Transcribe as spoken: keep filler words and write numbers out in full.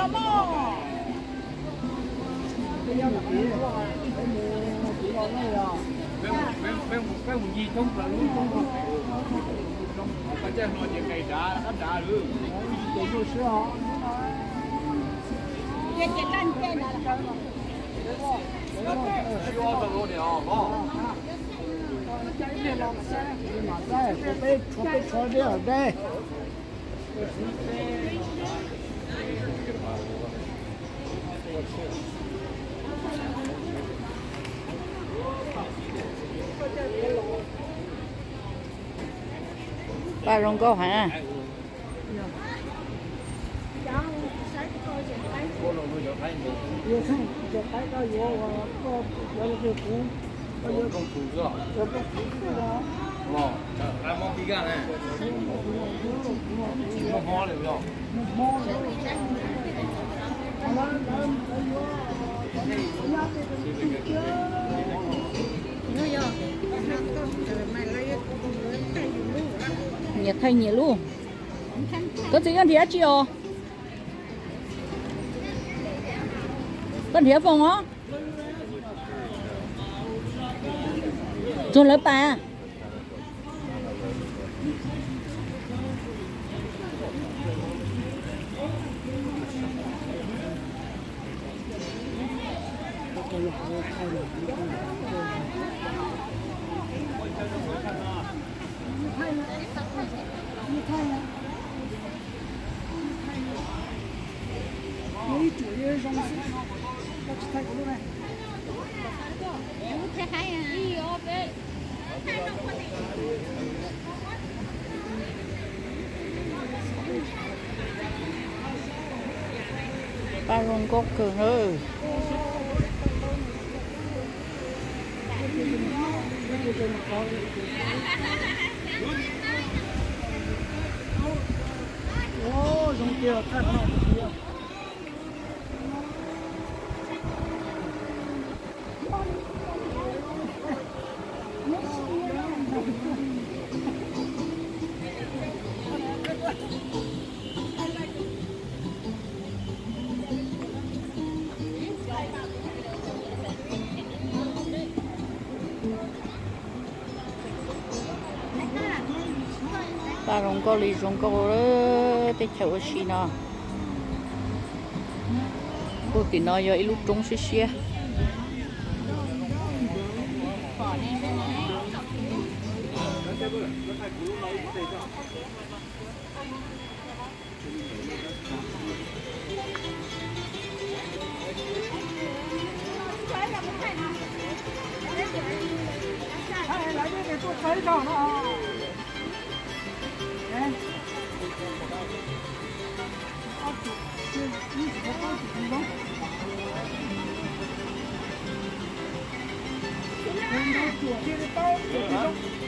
了嘛。 ไม่ไม่ไม่ไม่หุ่นยีต้องปลาลุ้นต้องต้องก็จะนอนยังไงด่าแล้วด่าหรือเดี๋ยวดูเสื้อ也简单点的了。 需要这个的啊，好。 马赛，我被我被车掉的。 ba rong câu hả? 有看，这白个有我我我就补，我就种土子， 我不补了。 哦，还毛皮干嘞，毛毛的不要。 毛的。 Nhiệt thay nhiệt luôn. Có gì ăn thì ăn chiều. Con thía phòng á. Rồi lớp bà. mấy chủ yếu trong sự nó chỉ thay cái này ba rong cốt cường ơi. ô giống kia thật là kia ba rong câu lì rong câu đó để chậu xí nó. Cô tí nói giờ lúc trống xí xí. 来这给做采访了啊！哎，二十，这一十二十分钟。人家左边的刀，左边的。